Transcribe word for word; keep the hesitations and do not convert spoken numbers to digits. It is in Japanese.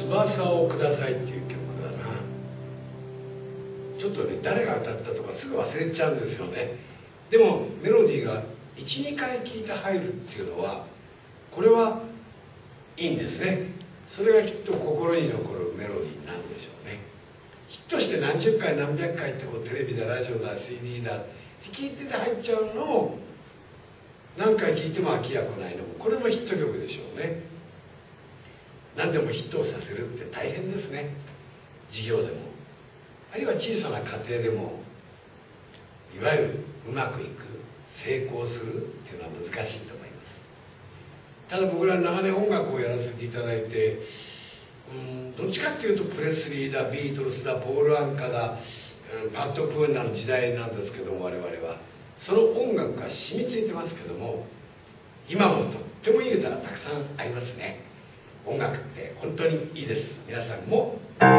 翼をください」っていう曲だな。ちょっとね、誰が歌ったとかすぐ忘れちゃうんですよね。でもメロディーがいちにかい聴いて入るっていうのは、これはいいんですね。それがきっと心に残るメロディーなんでしょうね。ヒットして何十回何百回ってこうテレビだラジオだ シーディー だって聴いてて入っちゃうのも、何回聴いても飽きやこないのも、これもヒット曲でしょうね。何でもヒットをさせるって大変ですね。事業でも、あるいは小さな家庭でも、いわゆるうまくいく、成功するっていうのは難しいと思います。ただ僕ら長年音楽をやらせていただいて、うんどっちかっていうとプレスリーだ、ビートルズだ、ポール・アンカだ、パッド・プーンナの時代なんですけども、我々はその音楽が染みついてますけども、今もとってもいい歌がたくさんありますね。音楽って本当にいいです。皆さんも